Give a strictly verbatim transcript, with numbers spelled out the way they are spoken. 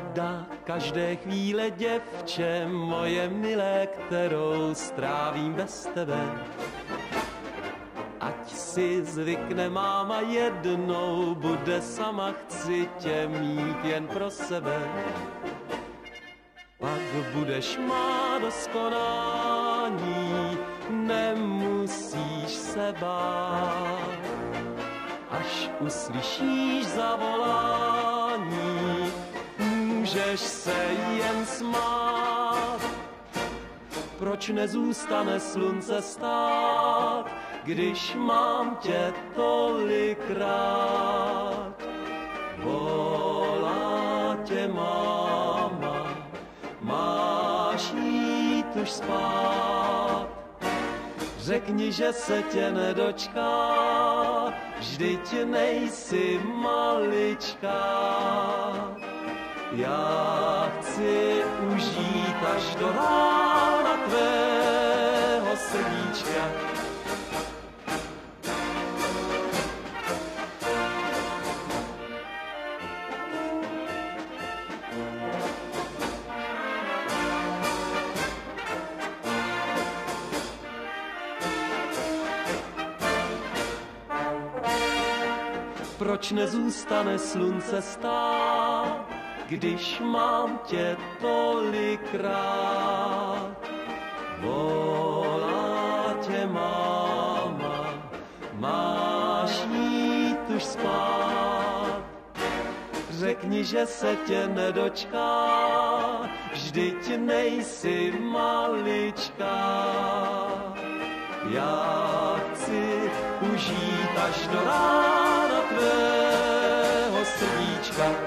Pravda, každé chvíle, děvče, moje milé, kterou strávím bez tebe. Ať si zvykne máma, jednou bude sama, chci tě mít jen pro sebe. Pak budeš má doskonání, nemusíš se bát. Až uslyšíš zavolání, můžeš se jen smát. Proč nezůstane slunce stát, když mám tě tolikrát? Volá tě máma, máš jít už spát. Řekni, že se tě nedočká, vždyť nejsi maličká. Já chci užít až do rána tvého srdíčka. Proč nezůstane slunce stát, když mám tě tolikrát? Volá tě máma, máš jít už spát. Řekni, že se tě nedočká, vždyť nejsi maličká. Já chci užít až do rána tvého srdíčka.